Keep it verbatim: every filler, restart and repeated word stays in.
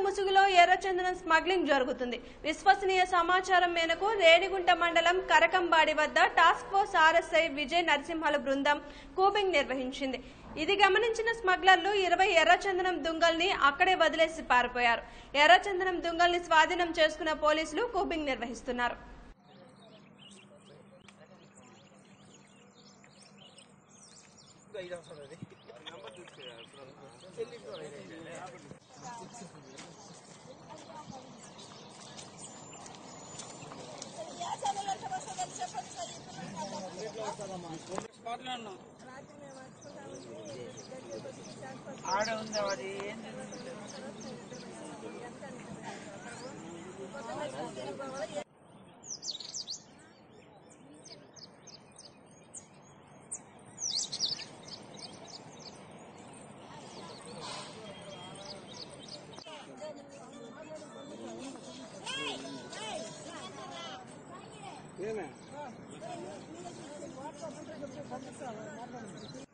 ముసుగులో ఎర్రచందనం స్మగ్లింగ్ జరుగుతుంది. విశ్వసనీయ సమాచారం మేరకు రేణిగుంట మండలం కరకంబాడి వద్ద టాస్క్ ఫోర్స్ ఆర్ఎస్ఐ విజయ్ నరసింహల బృందం కూబింగ్ నిర్వహించింది. ఇది గమనించిన స్మగ్లర్లు ఇరవై ఎర్రచందనం దుంగల్ని అక్కడే వదిలేసి పారిపోయారు. ఎర్రచందనం దుంగల్ని స్వాధీనం చేసుకున్న పోలీసులు కూబింగ్ నిర్వహిస్తున్నారు. ఆడ ఉంది అది ఏమే